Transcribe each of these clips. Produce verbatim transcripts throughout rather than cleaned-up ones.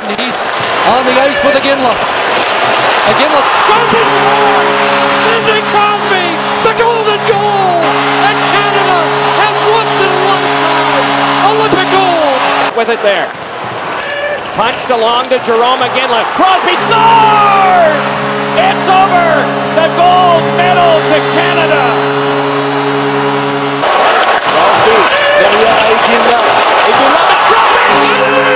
and he's on the ice with Iginla. Iginla scores it! Sidney Crosby, the golden goal! And Canada has once in a lifetime Olympic gold! With it there. Punched along to Jerome Iginla. Crosby scores! It's over! The gold medal to Canada! Crosby, derrière Iginla. Iginla, Crosby!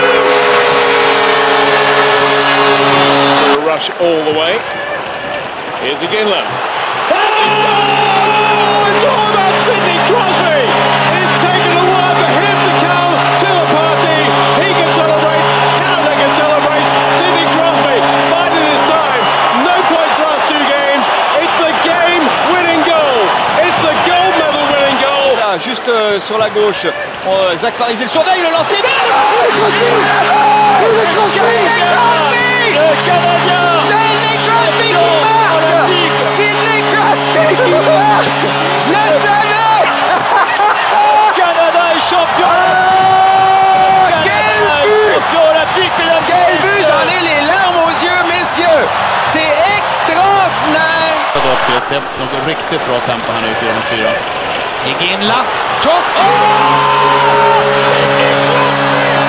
Rush all the way. Here's Iginla. Oh! It's all about Sidney Crosby! It's taken a while for him to come to the party. He can celebrate. Canada can celebrate. Sidney Crosby biding his time. No points last two games. It's the game-winning goal. It's the gold medal winning goal. Là, juste euh, sur la gauche. Oh, Zach Paris le surveille, le lancer. Sidney Canadien! Sidney Crosby qui marque! Sidney Crosby qui marque! Je le savais! Canada est champion! Oh, quel but! Champion olympique, mesdames Quel but! J'en ai les larmes aux yeux, messieurs! C'est extraordinaire! Det är något riktigt bra tempo här nu i fyra mot fyra. Iginla, cross. Oh! Sidney Crosby!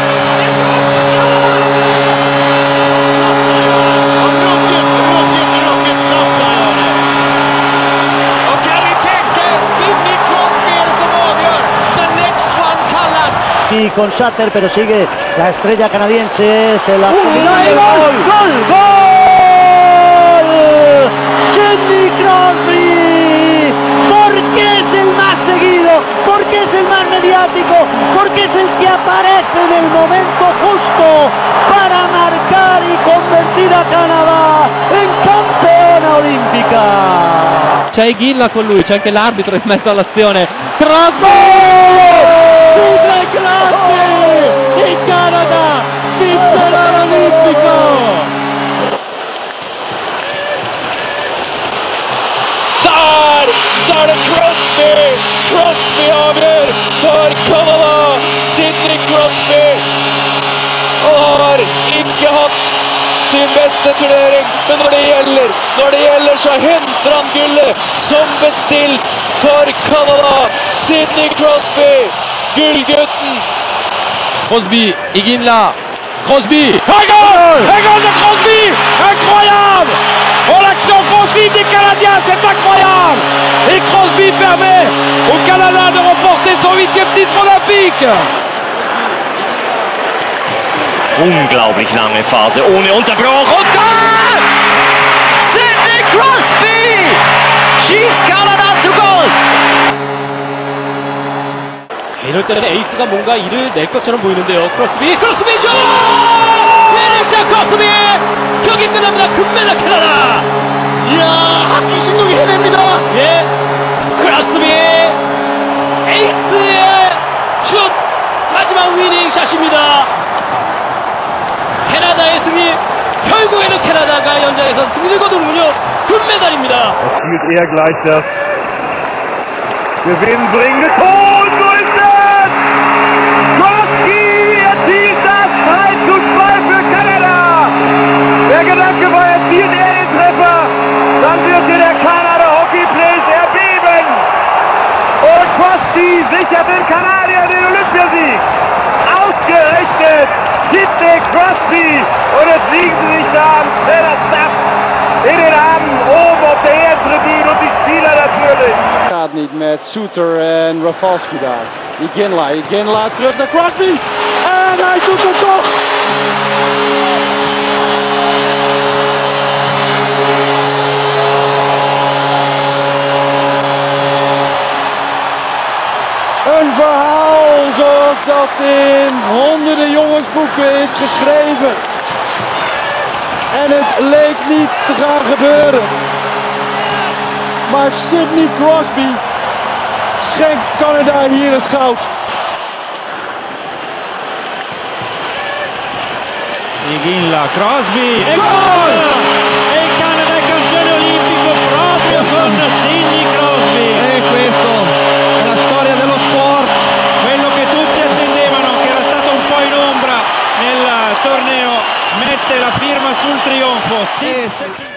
Y con Sutter, pero sigue la estrella canadiense, se la combinó ¡Gol! y gol, gol, gol, Sidney Crosby, porque es el más seguido, porque es el más mediático, porque es el que aparece en el momento justo para marcar y convertir a Canada en campeona olimpica. C'è Iginla con lui, c'è anche l'arbitro in mezzo all'azione. Crosby! Sidney Crosby! Il Canada vince l'oro olimpico! Där så är det Crosby! Crosby avgör för Kanada! Sidney Crosby har inte haft sin bästa turnering, men när det gäller, när det gäller så hämtar han guldet som bestilt för Kanada. Sidney Crosby, guldgutten! Crosby, Iginla, Crosby, un goal! Un goal de Crosby! Incroyable! Oh, l'action offensive des Canadiens, c'est incroyable! Et Crosby permet au Canada de remporter son huitième titre olympique! Unglaublich lange Phase, ohne Unterbruch und da! Sidney Crosby schießt Kanada zu Gold! 이럴 때는 에이스가 뭔가 일을 낼 것처럼 보이는데요. 크로스비, 크로스비 슛! 피닉스 크로스비! 경기 끝납니다. 금메달 캐나다! 이야, 하키 신동이 해냅니다! 예, 크로스비 에이스의 슛! 마지막 위닝 샷입니다. 캐나다의 승리! 결국에는 캐나다가 연장에서 승리를 거두는군요. 금메달입니다. Erzielt er gleich das gewinnbringende Tor, so ist es! Crosby erzielt das drei zu zwei für Kanada! Der Gedanke war, erzielt er den Treffer, dann wird hier der Kanada Hockey Place erbeben! Und Crosby sichert den Kanadiern den Olympiasieg! Ausgerechnet Sidney Crosby! Und jetzt liegen sie sich da am Zellersaft in den Armen, oben auf der Ehrentribüne und die Spieler natürlich! Gaat niet met Suter en Rafalski daar. Iginla, Iginla terug naar Crosby. En hij doet het toch! Een verhaal zoals dat in honderden jongensboeken is geschreven. En het leek niet te gaan gebeuren. Maar Sidney Crosby schenkt Canada hier het goud. Iginla, Crosby e gol! E il Canada è campione olimpico proprio con Sidney Crosby. E questo è la storia dello sport, quello che tutti attendevano, che era stato un po' in ombra nel torneo mette la firma sul trionfo. Sì.